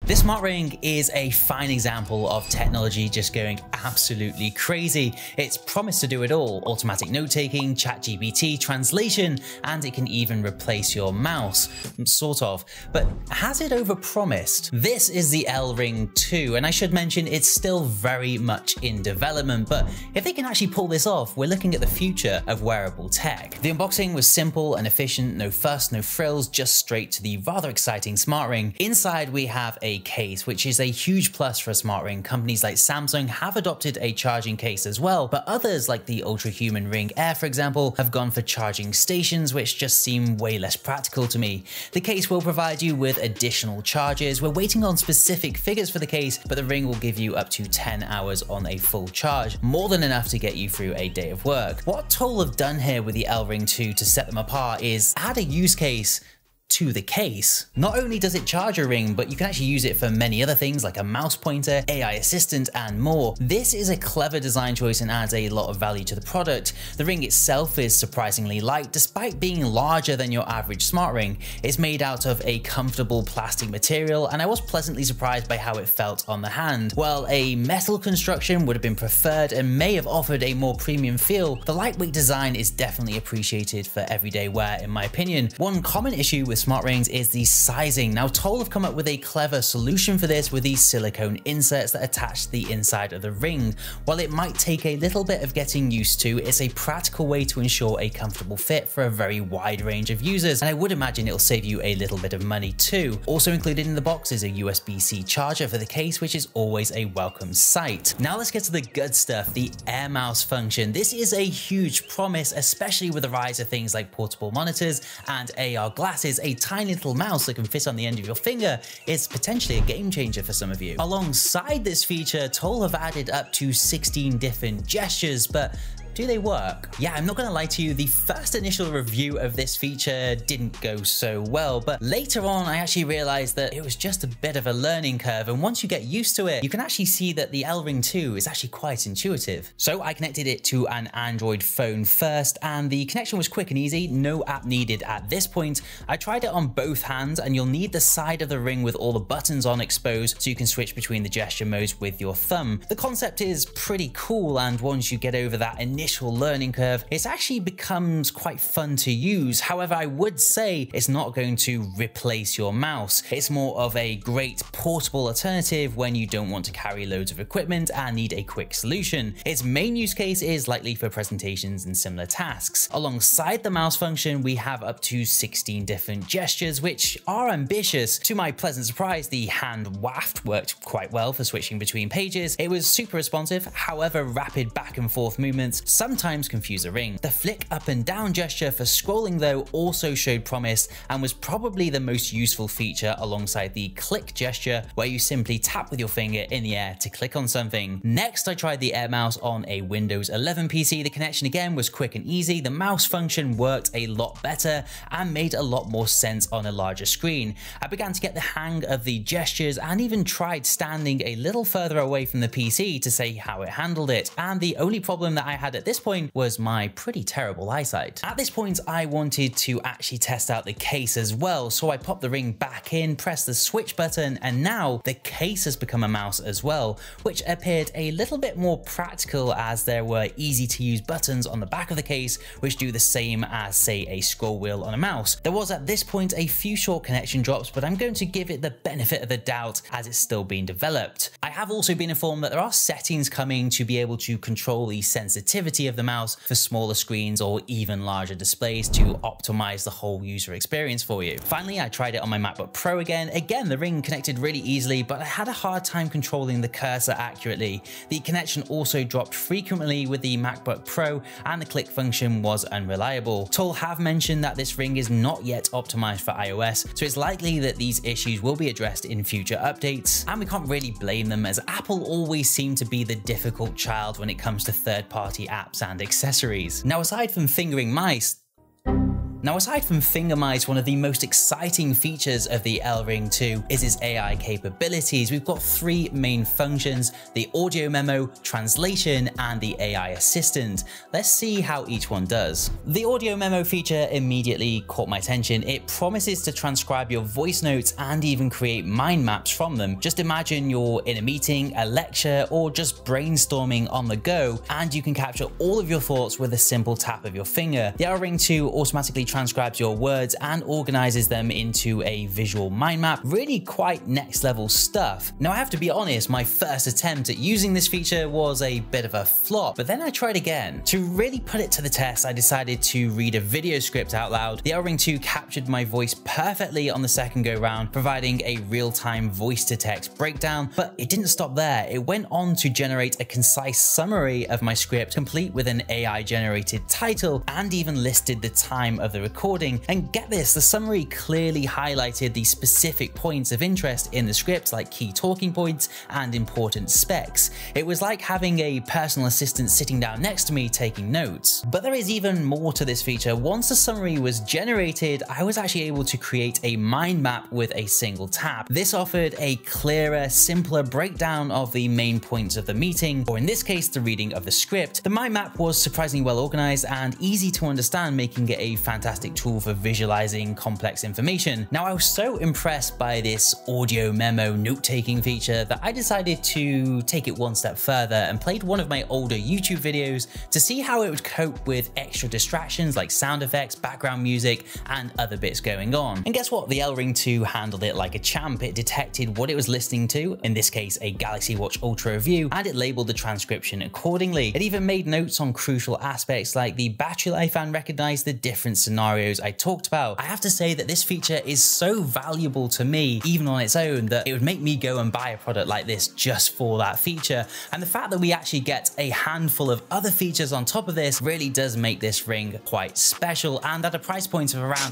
This smart ring is a fine example of technology just going absolutely crazy. It's promised to do it all: automatic note-taking, ChatGPT, translation, and it can even replace your mouse, sort of. But has it overpromised? This is the L Ring 2, and I should mention it's still very much in development, but if they can actually pull this off, we're looking at the future of wearable tech. The unboxing was simple and efficient, no fuss, no frills, just straight to the rather exciting smart ring. Inside we have a case, which is a huge plus for a smart ring. Companies like Samsung have adopted a charging case as well, but others like the Ultra Human Ring Air, for example, have gone for charging stations, which just seem way less practical to me. The case will provide you with additional charges. We're waiting on specific figures for the case, but the ring will give you up to 10 hours on a full charge, more than enough to get you through a day of work. What Toall have done here with the L Ring 2 to set them apart is add a use case to the case. Not only does it charge a ring, but you can actually use it for many other things like a mouse pointer, AI assistant, and more. This is a clever design choice and adds a lot of value to the product. The ring itself is surprisingly light, despite being larger than your average smart ring. It's made out of a comfortable plastic material, and I was pleasantly surprised by how it felt on the hand. While a metal construction would have been preferred and may have offered a more premium feel, the lightweight design is definitely appreciated for everyday wear, in my opinion. One common issue with smart rings is the sizing. Now, Toall have come up with a clever solution for this with these silicone inserts that attach to the inside of the ring. While it might take a little bit of getting used to, it's a practical way to ensure a comfortable fit for a very wide range of users, and I would imagine it'll save you a little bit of money too. Also included in the box is a USB-C charger for the case, which is always a welcome sight. Now let's get to the good stuff, the Air Mouse function. This is a huge promise, especially with the rise of things like portable monitors and AR glasses. A tiny little mouse that can fit on the end of your finger is potentially a game changer for some of you. Alongside this feature, Toall have added up to 16 different gestures, but do they work? Yeah, I'm not gonna lie to you, the first initial review of this feature didn't go so well, but later on I actually realized that it was just a bit of a learning curve, and once you get used to it, you can actually see that the L Ring 2 is actually quite intuitive. So I connected it to an Android phone first, and the connection was quick and easy, no app needed at this point. I tried it on both hands, and you'll need the side of the ring with all the buttons on exposed so you can switch between the gesture modes with your thumb. The concept is pretty cool, and once you get over that initial learning curve, it actually becomes quite fun to use. However, I would say it's not going to replace your mouse. It's more of a great portable alternative when you don't want to carry loads of equipment and need a quick solution. Its main use case is likely for presentations and similar tasks. Alongside the mouse function, we have up to 16 different gestures, which are ambitious. To my pleasant surprise, the hand waft worked quite well for switching between pages. It was super responsive, however, rapid back and forth movements sometimes confuse a ring. The flick up and down gesture for scrolling though also showed promise and was probably the most useful feature, alongside the click gesture where you simply tap with your finger in the air to click on something. Next, I tried the Air Mouse on a Windows 11 PC. The connection again was quick and easy. The mouse function worked a lot better and made a lot more sense on a larger screen. I began to get the hang of the gestures and even tried standing a little further away from the PC to see how it handled it. And the only problem that I had at this point was my pretty terrible eyesight. At this point, I wanted to actually test out the case as well, so I popped the ring back in, pressed the switch button, and now the case has become a mouse as well, which appeared a little bit more practical as there were easy to use buttons on the back of the case which do the same as, say, a scroll wheel on a mouse. There was at this point a few short connection drops, but I'm going to give it the benefit of the doubt as it's still being developed. I have also been informed that there are settings coming to be able to control the sensitivity of the mouse for smaller screens or even larger displays to optimize the whole user experience for you. Finally, I tried it on my MacBook Pro again. Again, the ring connected really easily, but I had a hard time controlling the cursor accurately. The connection also dropped frequently with the MacBook Pro, and the click function was unreliable. Toall have mentioned that this ring is not yet optimized for iOS, so it's likely that these issues will be addressed in future updates, and we can't really blame them, as Apple always seem to be the difficult child when it comes to third-party apps and accessories. Now, aside from fingering mice, Now, aside from finger mice, one of the most exciting features of the L Ring 2 is its AI capabilities. We've got three main functions: the audio memo, translation, and the AI assistant. Let's see how each one does. The audio memo feature immediately caught my attention. It promises to transcribe your voice notes and even create mind maps from them. Just imagine you're in a meeting, a lecture, or just brainstorming on the go, and you can capture all of your thoughts with a simple tap of your finger. The L Ring 2 automatically transcribes your words and organizes them into a visual mind map. Really quite next level stuff. Now, I have to be honest, my first attempt at using this feature was a bit of a flop, but then I tried again. To really put it to the test, I decided to read a video script out loud. The L Ring 2 captured my voice perfectly on the second go round, providing a real-time voice-to-text breakdown, but it didn't stop there. It went on to generate a concise summary of my script, complete with an AI-generated title, and even listed the time of the recording. And get this, the summary clearly highlighted the specific points of interest in the script, like key talking points and important specs. It was like having a personal assistant sitting down next to me taking notes. But there is even more to this feature. Once the summary was generated, I was actually able to create a mind map with a single tap. This offered a clearer, simpler breakdown of the main points of the meeting, or in this case, the reading of the script. The mind map was surprisingly well organized and easy to understand, making it a fantastic tool for visualizing complex information. Now, I was so impressed by this audio memo note-taking feature that I decided to take it one step further and played one of my older YouTube videos to see how it would cope with extra distractions like sound effects, background music, and other bits going on. And guess what? The L Ring 2 handled it like a champ. It detected what it was listening to, in this case a Galaxy Watch Ultra review, and it labeled the transcription accordingly. It even made notes on crucial aspects like the battery life and recognized the different scenarios I talked about. I have to say that this feature is so valuable to me, even on its own, that it would make me go and buy a product like this just for that feature. And the fact that we actually get a handful of other features on top of this really does make this ring quite special, and at a price point of around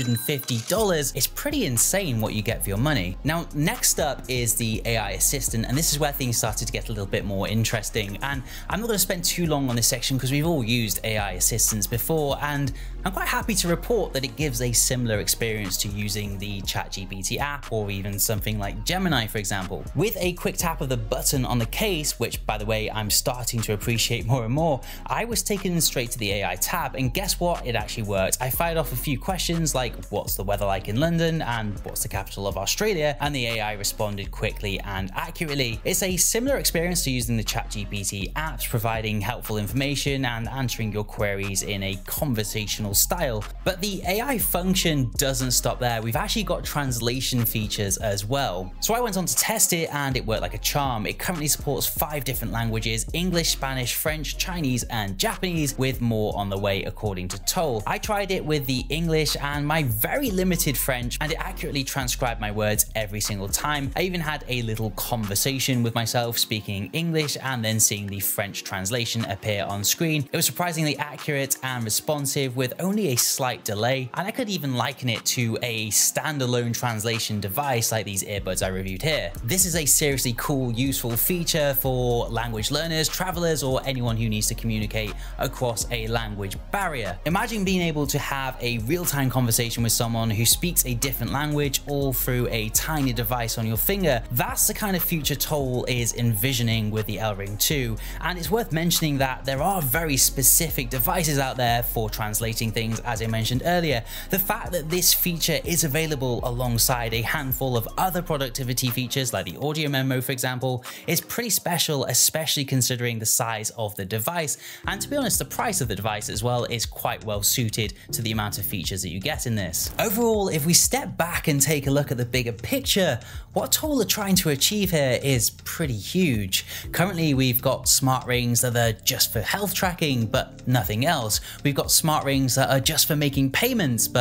$150, it's pretty insane what you get for your money. Now, next up is the AI assistant, and this is where things started to get a little bit more interesting. And I'm not going to spend too long on this section because we've all used AI assistants before, and I'm quite happy to report that it gives a similar experience to using the ChatGPT app or even something like Gemini, for example. With a quick tap of the button on the case, which by the way, I'm starting to appreciate more and more, I was taken straight to the AI tab, and guess what? It actually worked. I fired off a few questions like, what's the weather like in London and what's the capital of Australia? And the AI responded quickly and accurately. It's a similar experience to using the ChatGPT apps, providing helpful information and answering your queries in a conversational style. But the AI function doesn't stop there. We've actually got translation features as well. So I went on to test it and it worked like a charm. It currently supports 5 different languages: English, Spanish, French, Chinese, and Japanese, with more on the way according to Toall. I tried it with the English and my very limited French, and it accurately transcribed my words every single time. I even had a little conversation with myself speaking English and then seeing the French translation appear on screen. It was surprisingly accurate and responsive with only a slight delay, and I could even liken it to a standalone translation device like these earbuds I reviewed here. This is a seriously cool, useful feature for language learners, travelers, or anyone who needs to communicate across a language barrier. Imagine being able to have a real-time conversation with someone who speaks a different language all through a tiny device on your finger. That's the kind of future Toall is envisioning with the L Ring 2, and it's worth mentioning that there are very specific devices out there for translating things, as I mentioned earlier. The fact that this feature is available alongside a handful of other productivity features like the audio memo, for example, is pretty special, especially considering the size of the device, and to be honest, the price of the device as well is quite well suited to the amount of features that you get in this. Overall, if we step back and take a look at the bigger picture, what Toall are trying to achieve here is pretty huge. Currently, we've got smart rings that are just for health tracking, but nothing else. We've got smart rings that are just for making payments, but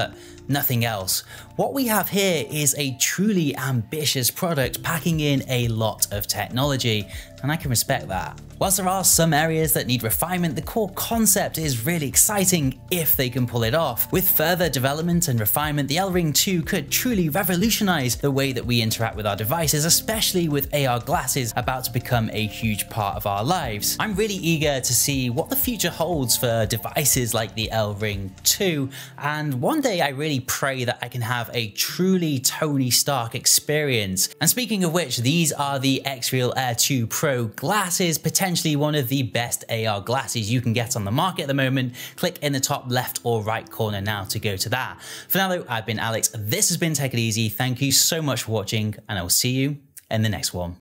nothing else. What we have here is a truly ambitious product packing in a lot of technology, and I can respect that. Whilst there are some areas that need refinement, the core concept is really exciting if they can pull it off. With further development and refinement, the L Ring 2 could truly revolutionize the way that we interact with our devices, especially with AR glasses about to become a huge part of our lives. I'm really eager to see what the future holds for devices like the L Ring 2, and one day I really pray that I can have a truly Tony Stark experience. And speaking of which, these are the X-Real Air 2 Pro glasses, potentially one of the best AR glasses you can get on the market at the moment. Click in the top left or right corner now to go to that. For now though, I've been Alex, this has been Take It Easy, thank you so much for watching, and I will see you in the next one.